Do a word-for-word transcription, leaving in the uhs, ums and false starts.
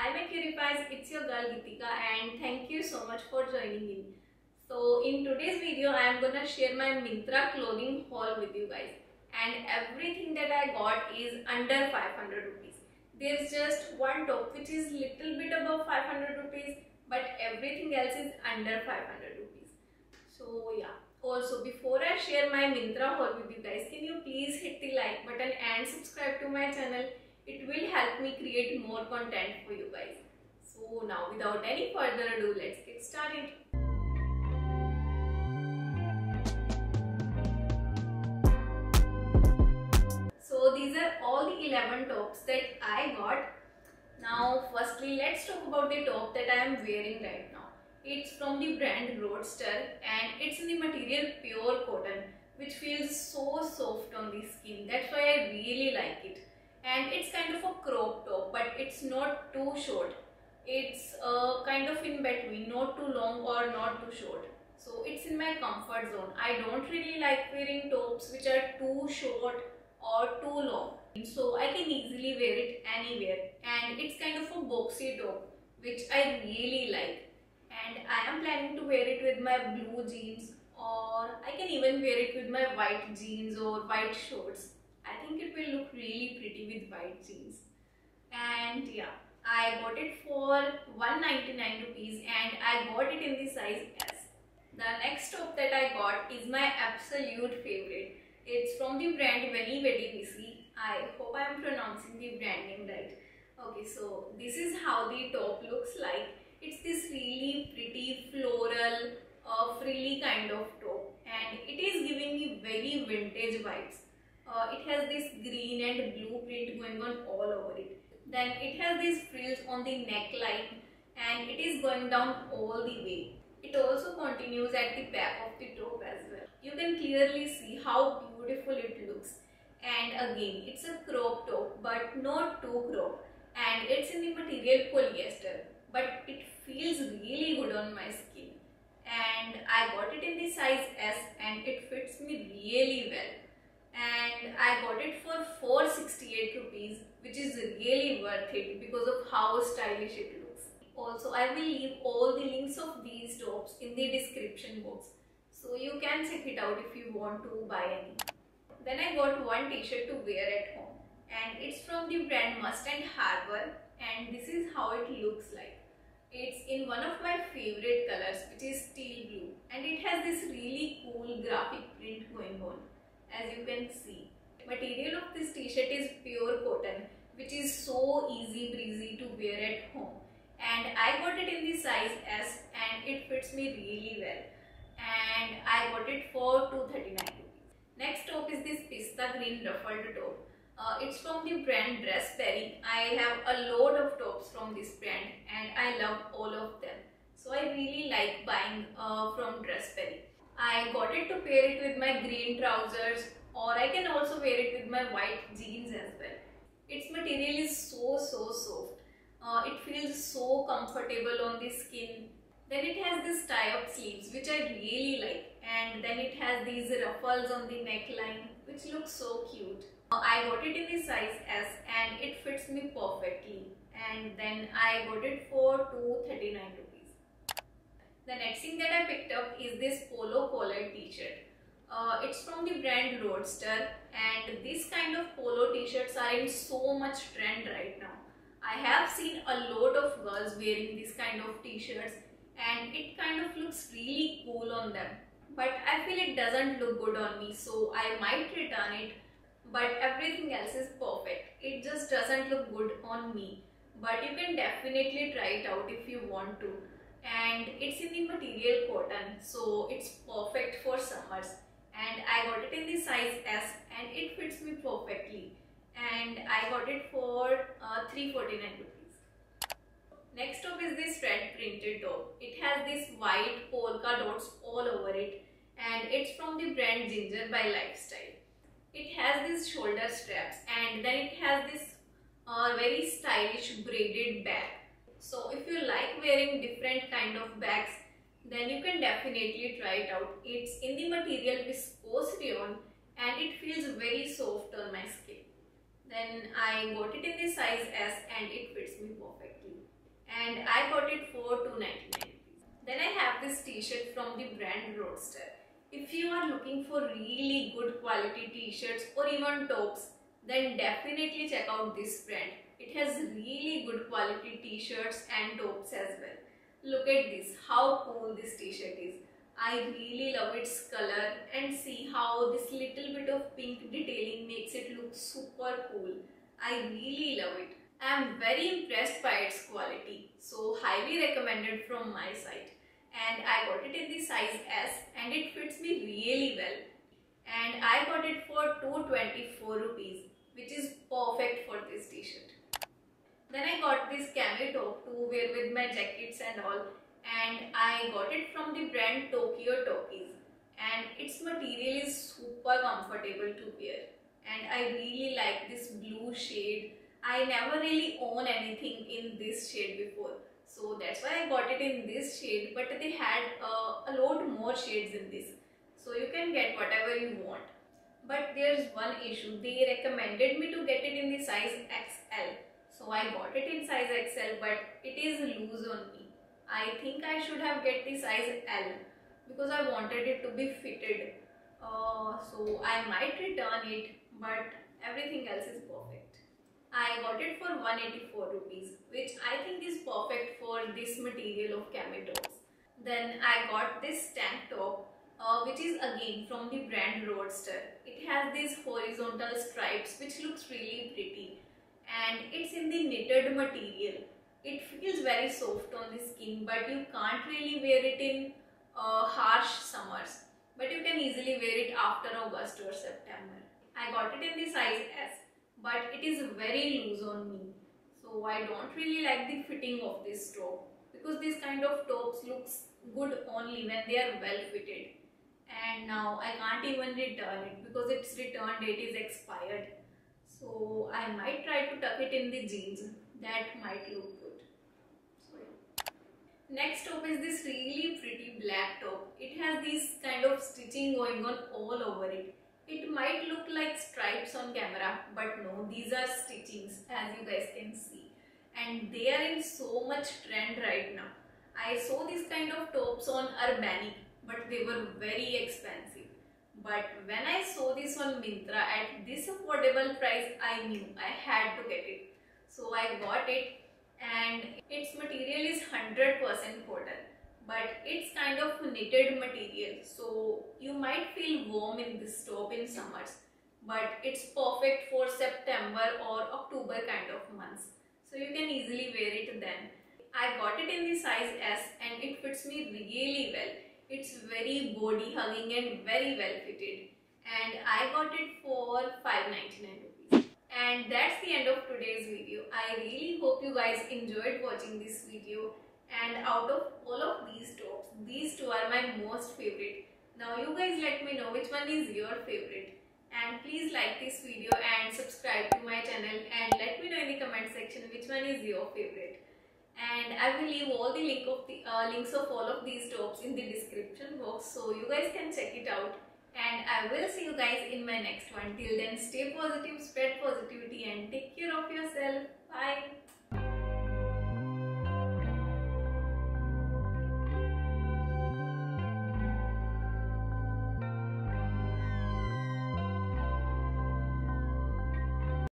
Hi my Curifies, it's your girl Geetika and thank you so much for joining in. So in today's video I am gonna share my Myntra clothing haul with you guys, and everything that I got is under five hundred rupees. There's just one top which is little bit above five hundred rupees, but everything else is under five hundred rupees. So yeah. Also, before I share my Myntra haul with you guys, can you please hit the like button and subscribe to my channel? It will help me create more content for you guys. So now without any further ado, let's get started. So these are all the eleven tops that I got. Now firstly, let's talk about the top that I am wearing right now. It's from the brand Roadster and it's in the material pure cotton, which feels so soft on the skin. That's why I really like it. And it's kind of a crop top, but it's not too short. It's uh, kind of in between, not too long or not too short. So it's in my comfort zone. I don't really like wearing tops which are too short or too long. So I can easily wear it anywhere. And it's kind of a boxy top, which I really like. And I am planning to wear it with my blue jeans, or I can even wear it with my white jeans or white shorts. I think it will look really pretty with white jeans. And yeah, I got it for one ninety-nine rupees and I got it in the size S. The next top that I got is my absolute favorite. It's from the brand Veni Vidi Vici. I hope I am pronouncing the brand name right. Okay, so this is how the top looks like. It's this really pretty floral, uh, frilly kind of top, and it is giving me very vintage vibes. Uh, it has this green and blue print going on all over it. Then it has these frills on the neckline and it is going down all the way. It also continues at the back of the top as well. You can clearly see how beautiful it looks. And again, it's a crop top but not too crop. And it's in the material polyester, but it feels really good on my skin. And I got it in the size S and it fits me really well. And I got it for four hundred sixty-eight rupees, which is really worth it because of how stylish it looks. Also, I will leave all the links of these tops in the description box, so you can check it out if you want to buy any. Then I got one t-shirt to wear at home, and it's from the brand Must and Harbor, and this is how it looks like. It's in one of my favorite colors, which is steel blue, and it has this really cool graphic print going on. As you can see, material of this t-shirt is pure cotton, which is so easy breezy to wear at home. And I got it in the size S and it fits me really well. And I got it for two hundred thirty-nine rupees. Next top is this pista green ruffled top. Uh, it's from the brand Dressberry. I have a load of tops from this brand and I love all of them. So I really like buying uh, from Dressberry. I got it to pair it with my green trousers, or I can also wear it with my white jeans as well. Its material is so so soft. Uh, it feels so comfortable on the skin. Then it has this tie-up sleeves which I really like, and then it has these ruffles on the neckline which look so cute. Uh, I got it in the size S and it fits me perfectly, and then I got it for two hundred thirty-nine rupees. The next thing that I picked up is this polo collared t-shirt. Uh, it's from the brand Roadster, and this kind of polo t-shirts are in so much trend right now. I have seen a lot of girls wearing this kind of t-shirts and it kind of looks really cool on them. But I feel it doesn't look good on me, so I might return it. But everything else is perfect. It just doesn't look good on me. But you can definitely try it out if you want to. And it's in the material cotton, so it's perfect for summers. And I got it in the size S and it fits me perfectly. And I got it for uh, three hundred forty-nine rupees. Next top is this red printed top. It has this white polka dots all over it, and it's from the brand Ginger by Lifestyle. It has these shoulder straps and then it has this uh, very stylish braided bag. So if you like wearing different kind of bags, then you can definitely try it out. It's in the material viscose rayon and it feels very soft on my skin. Then I got it in the size S and it fits me perfectly. and I got it for two ninety-nine rupees. Then I have this t-shirt from the brand Roadster. If you are looking for really good quality t-shirts or even tops, then definitely check out this brand. It has really good quality t-shirts and tops as well. Look at this, how cool this t-shirt is. I really love its color, and see how this little bit of pink detailing makes it look super cool. I really love it. I am very impressed by its quality, so highly recommended from my side. And I got it in the size S, and it fits me really well. And I got it for two twenty-four rupees, which is perfect for this t-shirt. Then I got this camo top to wear with my jackets and all, and I got it from the brand Tokyo Tokies, and its material is super comfortable to wear, and I really like this blue shade. I never really own anything in this shade before, so that's why I got it in this shade, but they had uh, a lot more shades in this, so you can get whatever you want. But there's one issue, they recommended me to get it in the size X L. So I got it in size X L, but it is loose on me. I think I should have get the size L because I wanted it to be fitted. Uh, so I might return it, but everything else is perfect. I got it for one eighty-four rupees, which I think is perfect for this material of camo tops. Then I got this tank top, uh, which is again from the brand Roadster. It has these horizontal stripes which looks really pretty, and it's in the knitted material. It feels very soft on the skin, but you can't really wear it in uh, harsh summers, but you can easily wear it after August or September. I got it in the size S, but it is very loose on me, so I don't really like the fitting of this top, because this kind of tops looks good only when they are well fitted, and now I can't even return it because its return date is expired. So I might try to tuck it in the jeans. That might look good. So yeah. Next top is this really pretty black top. It has this kind of stitching going on all over it. It might look like stripes on camera, but no, these are stitchings, as you guys can see. And they are in so much trend right now. I saw this kind of tops on Urbanic, but they were very expensive. But when I saw this on Myntra at this affordable price, I knew I had to get it. So I got it, and its material is one hundred percent cotton, but it's kind of knitted material, so you might feel warm in this top in summers, but it's perfect for September or October kind of months, so you can easily wear it then. I got it in the size S, and it fits me really well. It's very body hugging and very well fitted, and I got it for five ninety-nine rupees. And that's the end of today's video. I really hope you guys enjoyed watching this video, and out of all of these tops, these two are my most favorite. Now you guys let me know which one is your favorite, and please like this video and subscribe to my channel, and let me know in the comment section which one is your favorite. And I will leave all the link of the uh, links of all of these tops in the description box, so you guys can check it out. And I will see you guys in my next one. Till then, stay positive, spread positivity, and take care.